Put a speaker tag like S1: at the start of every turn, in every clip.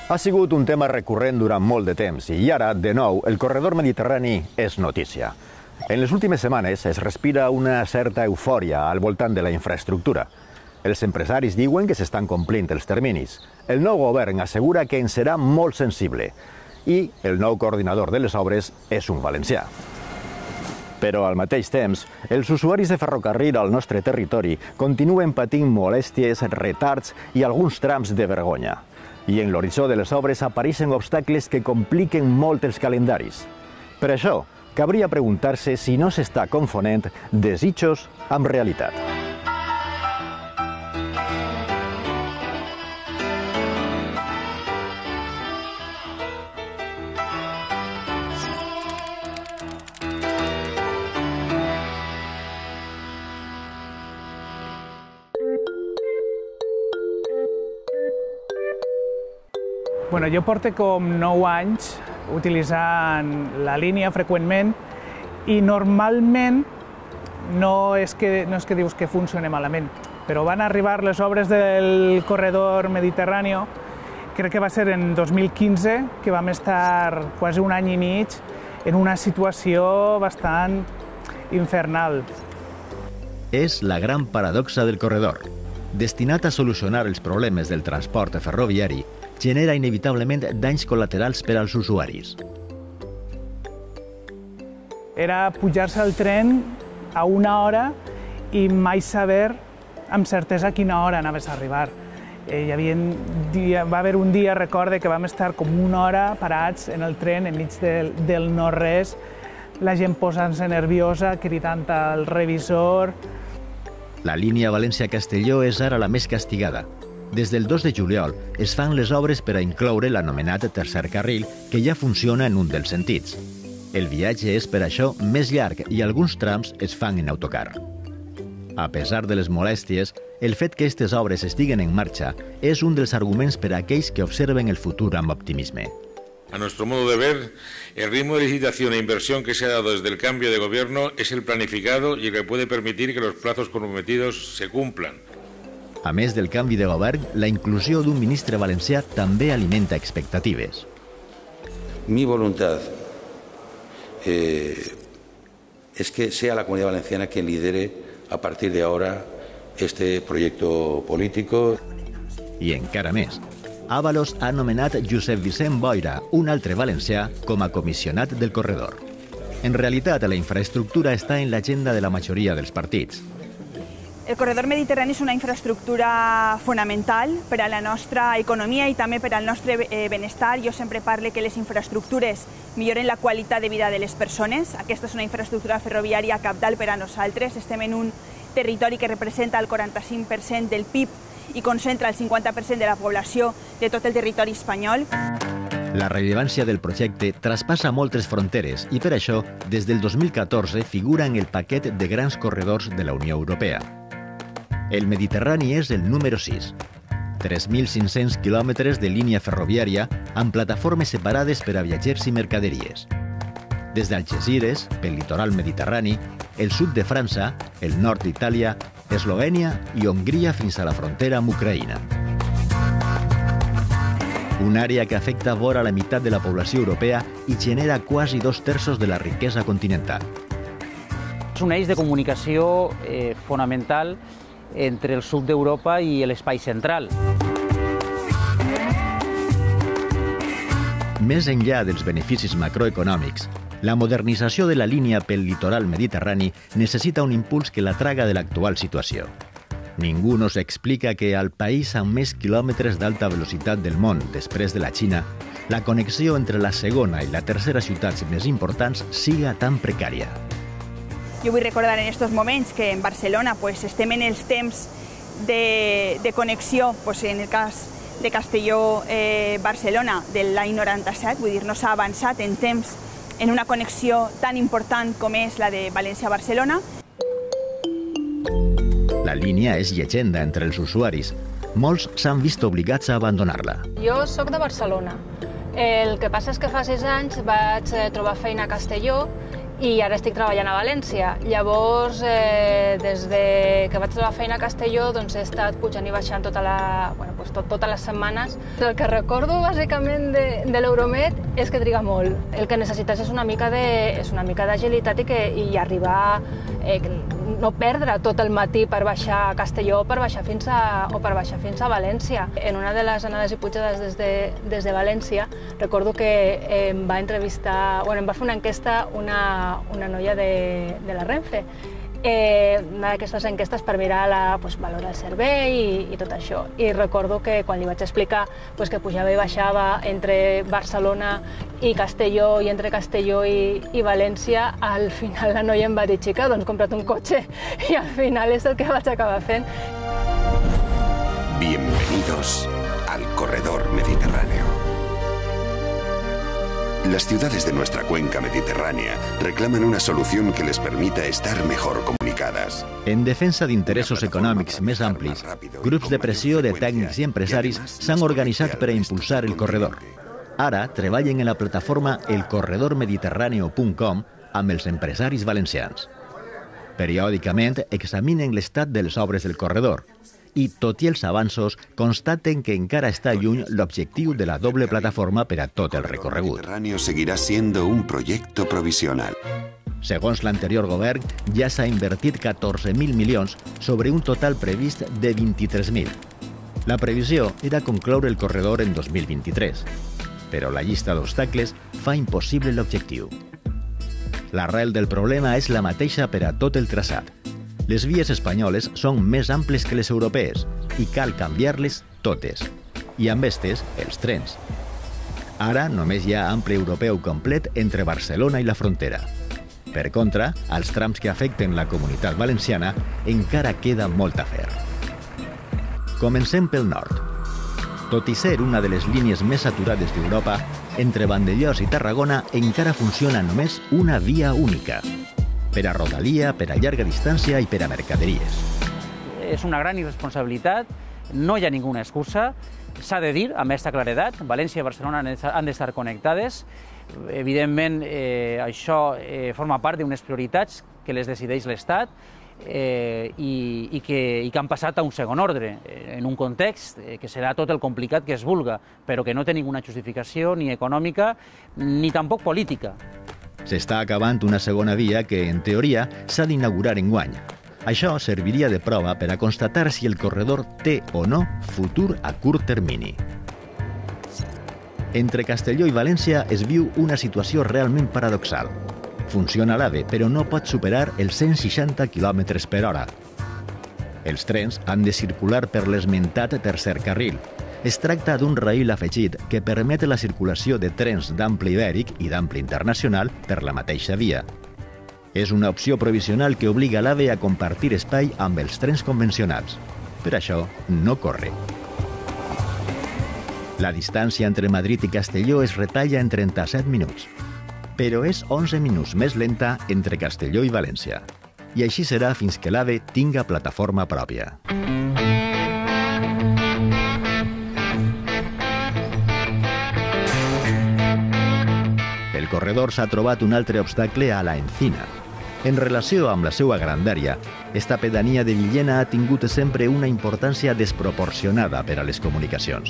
S1: Ha sigut un tema recurrent durant molt de temps i ara, de nou, el corredor mediterrani és notícia. En les últimes setmanes es respira una certa eufòria al voltant de la infraestructura. Els empresaris diuen que s'estan complint els terminis. El nou govern assegura que en serà molt sensible i el nou coordinador de les obres és un valencià. Però al mateix temps, els usuaris de ferrocarril al nostre territori continuen patint molèsties, retards i alguns trams de vergonya. I en l'horitzó de les obres apareixen obstacles que compliquen molt els calendaris. Per això, cabria preguntar-se si no s'està confonent desitjos amb realitat.
S2: Bueno, jo porto com 9 anys utilitzant la línia freqüentment i normalment no és que dius que funcioni malament, però van arribar les obres del corredor mediterrani, crec que va ser en 2015, que vam estar quasi un any i mig en una situació bastant infernal.
S3: És la gran paradoxa del corredor. Destinat a solucionar els problemes del transport ferroviari, genera inevitablement danys col·laterals per als usuaris.
S2: Era pujar-se al tren a una hora i mai saber amb certesa a quina hora anaves a arribar. Va haver un dia, recorde, que vam estar com una hora parats en el tren enmig del no-res, la gent posant-se nerviosa, cridant al revisor.
S3: La línia València-Castelló és ara la més castigada. Des del 2 de juliol es fan les obres per a incloure l'anomenat tercer carril, que ja funciona en un dels sentits. El viatge és per això més llarg i alguns trams es fan en autocar. A pesar de les molèsties, el fet que aquestes obres estiguen en marxa és un dels arguments per a aquells que observen el futur amb optimisme.
S4: A nuestro modo de ver, el ritmo de licitación e inversión que se ha dado desde el cambio de gobierno es el planificado y el que puede permitir que los plazos comprometidos se cumplan.
S3: A més del canvi de govern, la inclusió d'un ministre valencià també alimenta expectatives.
S5: Mi voluntad es que sea la Comunidad Valenciana quien lidere a partir de ahora este proyecto político.
S3: I encara més. Ábalos ha nomenat Josep Vicent Boira, un altre valencià, com a comissionat del corredor. En realitat, la infraestructura està en l'agenda de la majoria dels partits.
S6: El corredor mediterrani és una infraestructura fonamental per a la nostra economia i també per al nostre benestar. Jo sempre parlo que les infraestructures milloren la qualitat de vida de les persones. Aquesta és una infraestructura ferroviària cabdal per a nosaltres. Estem en un territori que representa el 45% del PIB i concentra el 50% de la població de tot el territori espanyol.
S3: La rellevància del projecte traspassa moltes fronteres i per això, des del 2014, figura en el paquet de grans corredors de la Unió Europea. El Mediterrani és el número 6. 3.500 quilòmetres de línia ferroviària amb plataformes separades per a viatgers i mercaderies. Des d'Algesires, pel litoral mediterrani, el sud de França, el nord d'Itàlia, Eslovènia i Hongria fins a la frontera amb Ucraïna. Una àrea que afecta vora la meitat de la població europea i genera quasi 2/3 de la riquesa continental.
S7: És un eix de comunicació fonamental entre el sud d'Europa i l'espai central.
S3: Més enllà dels beneficis macroeconòmics, la modernització de la línia pel litoral mediterrani necessita un impuls que la traga de l'actual situació. Ningú nos explica que al país amb més quilòmetres d'alta velocitat del món després de la Xina, la connexió entre la segona i la tercera ciutats més importants siga tan precària.
S6: Jo vull recordar en aquests moments que en Barcelona estem en els temps de connexió, en el cas de Castelló-Barcelona de l'any 97, vull dir, no s'ha avançat en temps en una connexió tan important com és la de València-Barcelona.
S3: La línia és llegenda entre els usuaris. Molts s'han vist obligats a abandonar-la.
S8: Jo sóc de Barcelona. El que passa és que fa 6 anys vaig trobar feina a Castelló i ara estic treballant a València. Llavors, des que vaig trobar feina a Castelló, doncs he estat pujant i baixant totes les setmanes. El que recordo bàsicament de l'Euromed és que triga molt. El que necessites és una mica d'agilitat i arribar, no perdre tot el matí per baixar a Castelló o per baixar fins a València. En una de les anades i pujades des de València, recordo que em va entrevistar, em va fer una enquesta una noia de la Renfe. Una d'aquestes enquestes per mirar valorar el servei i tot això. I recordo que quan li vaig explicar que pujava i baixava entre Barcelona i Castelló i entre Castelló i València, al final la noia em va dir: xica, doncs compra't un cotxe. I al final és el que vaig acabar fent.
S9: Bienvenidos al Corredor Mediterráneo. Las ciudades de nuestra cuenca mediterránea reclaman una solución que les permita estar mejor comunicadas.
S3: En defensa d'interessos econòmics més amplis, grups de pressió de tècnics i empresaris s'han organitzat per a impulsar el corredor. Ara treballen en la plataforma elcorredormediterraneo.com amb els empresaris valencians. Periòdicament examinen l'estat de les obres del corredor i, tot i els avanços, constaten que encara està lluny l'objectiu de la doble plataforma per a tot el recorregut.
S9: El Mediterráneo seguirá siendo un proyecto provisional.
S3: Segons l'anterior govern, ja s'ha invertit 14.000 milions sobre un total previst de 23.000. La previsió era concloure el corredor en 2023, però la llista d'obstacles fa impossible l'objectiu. L'arrel del problema és la mateixa per a tot el traçat. Les vies espanyoles són més amples que les europees i cal canviar-les totes. I amb estes, els trens. Ara només hi ha ample europeu complet entre Barcelona i la frontera. Per contra, als trams que afecten la Comunitat Valenciana encara queda molt a fer. Comencem pel nord. Tot i ser una de les línies més saturades d'Europa, entre Vandellòs i Tarragona encara funciona només una via única. Per a rodalia, per a llarga distància i per a mercaderies.
S7: És una gran irresponsabilitat, no hi ha ninguna excusa, s'ha de dir amb aquesta claredat, València i Barcelona han d'estar connectades. Evidentment, això forma part d'unes prioritats que les decideix l'Estat i que han passat a un segon ordre, en un context que serà tot el complicat que es vulga, però que no té ninguna justificació ni econòmica ni tampoc política.
S3: S'està acabant una segona via que, en teoria, s'ha d'inaugurar enguany. Això serviria de prova per a constatar si el corredor té o no futur a curt termini. Entre Castelló i València es viu una situació realment paradoxal. Funciona l'AVE, però no pot superar els 160 km per hora. Els trens han de circular per l'esmentat tercer carril. Es tracta d'un rail afegit que permet la circulació de trens d'ample ibèric i d'ample internacional per la mateixa via. És una opció provisional que obliga l'AVE a compartir espai amb els trens convencionals. Per això, no corre. La distància entre Madrid i Castelló es retalla en 37 minuts, però és 11 minuts més lenta entre Castelló i València. I així serà fins que l'AVE tinga plataforma pròpia. El corredor s'ha trobat un altre obstacle a la Encina. En relació amb la seva grandària, esta pedania de Villena ha tingut sempre una importància desproporcionada per a les comunicacions.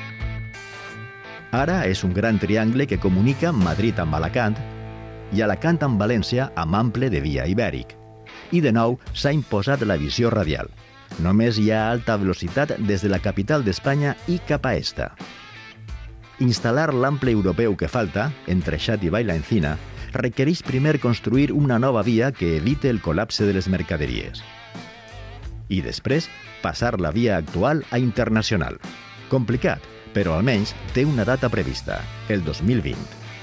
S3: Ara és un gran triangle que comunica Madrid amb Alacant i Alacant amb València amb ample de via ibèric. I de nou s'ha imposat la visió radial. Només hi ha alta velocitat des de la capital d'Espanya i cap a esta. Instal·lar l'ample europeu que falta, entre Xàtiva i la Encina, requereix primer construir una nova via que evite el col·lapse de les mercaderies. I després, passar la via actual a internacional. Complicat, però almenys té una data prevista, el 2020.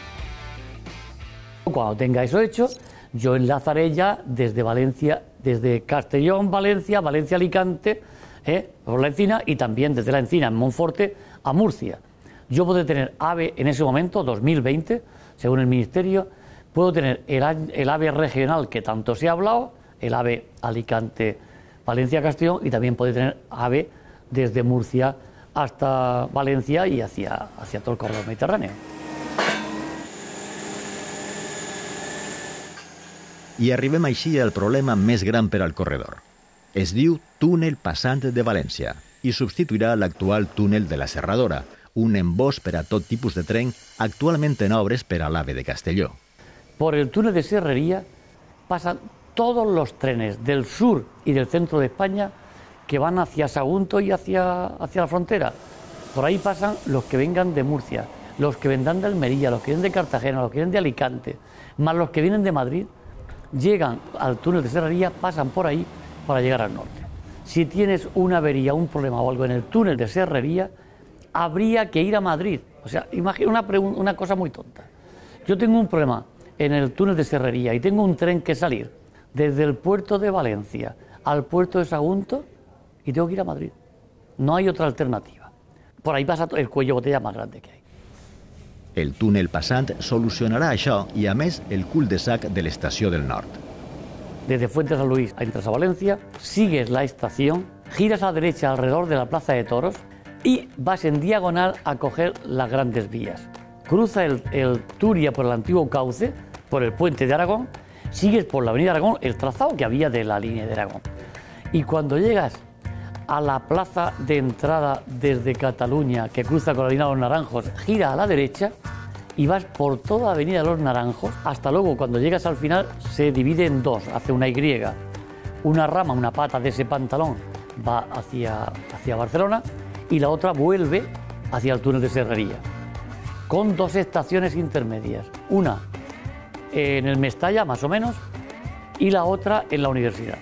S10: Cuando tenga eso hecho, yo enlazaré ya desde Valencia, desde Castellón, Valencia, Valencia-Alicante, por la Encina, y también desde la Encina en Monforte a Murcia. Yo puedo tener AVE en ese momento, 2020, según el Ministerio, puedo tener el AVE regional que tanto se ha hablado, el AVE Alicante, Valencia-Castellón, y también puede tener AVE desde Murcia hasta Valencia y hacia todo el corredor mediterráneo.
S3: I arribem així al problema més gran per al corredor. Es diu túnel passant de València i substituirà l'actual túnel de la Serradora, un embòs per a tot tipus de tren actualment en obres per a l'AVE de Castelló.
S10: Por el túnel de Serrería pasan todos los trenes del sur y del centro de España que van hacia Sagunto y hacia la frontera. Por ahí pasan los que vengan de Murcia, los que vendrán de Almería, los que vienen de Cartagena, los que vienen de Alicante, más los que vienen de Madrid, llegan al túnel de Serrería, pasan por ahí para llegar al norte. Si tienes una avería, un problema o algo en el túnel de Serrería, habría que ir a Madrid. O sea, imagina una cosa muy tonta. Yo tengo un problema en el túnel de Serrería y tengo un tren que salir desde el puerto de Valencia al puerto de Sagunto y tengo que ir a Madrid. No hay otra alternativa. Por ahí pasa el cuello de botella más grande que hay.
S3: El túnel passant solucionarà això i, a més, el cul-de-sac de l'estació del nord.
S10: Desde Fuentes San Luis entras a Valencia, sigues la estación, giras a la derecha alrededor de la Plaza de Toros y vas en diagonal a coger las grandes vías. Cruza el Turia por el antiguo cauce, por el puente de Aragón, sigues por la avenida Aragón, el trazado que había de la línea de Aragón. Y cuando llegas a la plaza de entrada desde Cataluña, que cruza con la avenida Los Naranjos, gira a la derecha y vas por toda la avenida Los Naranjos, hasta luego cuando llegas al final se divide en dos, hace una Y. Una rama, una pata de ese pantalón va hacia Barcelona y la otra vuelve hacia el túnel de Serrería, con dos estaciones intermedias, una en el Mestalla, más o menos, y la otra en la Universidad.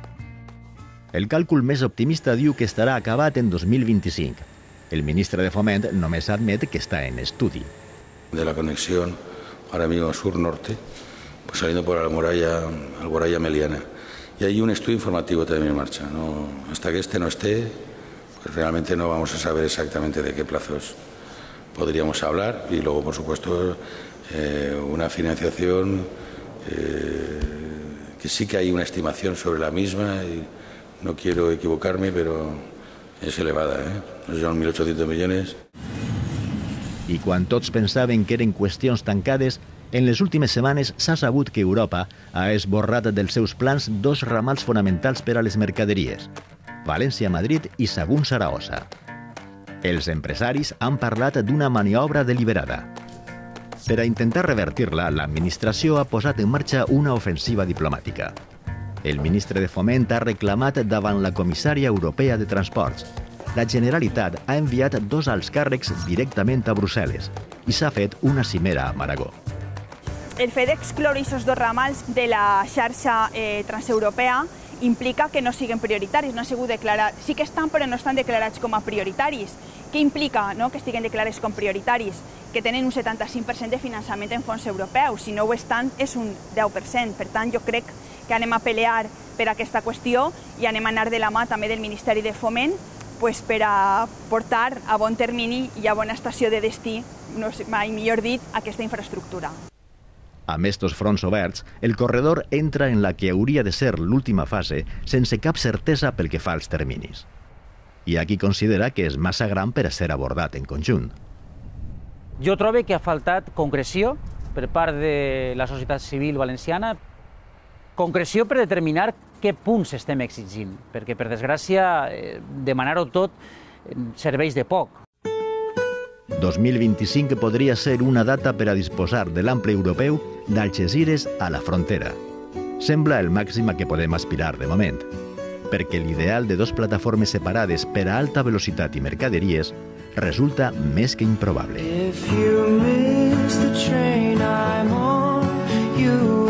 S3: El càlcul més optimista diu que estarà acabat en 2025. El ministre de Foment només admet que està en estudi.
S5: De la conexión ahora mismo sur-norte, pues saliendo por Alboraya Meliana. Y hay un estudio informativo también en marcha. Hasta que este no esté, pues realmente no vamos a saber exactamente de qué plazos podríamos hablar. Y luego, por supuesto, una financiación que sí que hay una estimación sobre la misma y no quiero equivocarme, pero es elevada, Son 1.800 millones.
S3: I quan tots pensaven que eren qüestions tancades, en les últimes setmanes s'ha sabut que Europa ha esborrat dels seus plans dos ramals fonamentals per a les mercaderies, València-Madrid i Sagunt-Saragossa. Els empresaris han parlat d'una maniobra deliberada. Per a intentar revertir-la, l'administració ha posat en marxa una ofensiva diplomàtica. El ministre de Foment ha reclamat davant la comissària europea de Transports. La Generalitat ha enviat dos alts càrrecs directament a Brussel·les i s'ha fet una cimera a Maragó.
S6: El fet d'excloure aquests dos ramals de la xarxa transeuropea implica que no siguin prioritaris, no han sigut declarats. Sí que estan, però no estan declarats com a prioritaris. Què implica que estiguin declarats com prioritaris? Que tenen un 75% de finançament en fons europeus. Si no ho estan, és un 10%. Per tant, jo crec que anem a pelear per aquesta qüestió i anem a anar de la mà també del Ministeri de Foment per a portar a bon termini i a bona estació de destí, mai millor dit, aquesta infraestructura.
S3: Amb estos fronts oberts, el corredor entra en la que hauria de ser l'última fase sense cap certesa pel que fa als terminis. Hi ha qui considera que és massa gran per a ser abordat en conjunt.
S7: Jo trobo que ha faltat concreció per part de la societat civil valenciana, concreció per determinar què punts estem exigint, perquè, per desgràcia, demanar-ho tot serveix de poc.
S3: 2025 podria ser una data per a disposar de l'ample europeu d'Algesires a la frontera. Sembla el màxim a què podem aspirar de moment, perquè l'ideal de dos plataformes separades per a alta velocitat i mercaderies resulta més que improbable.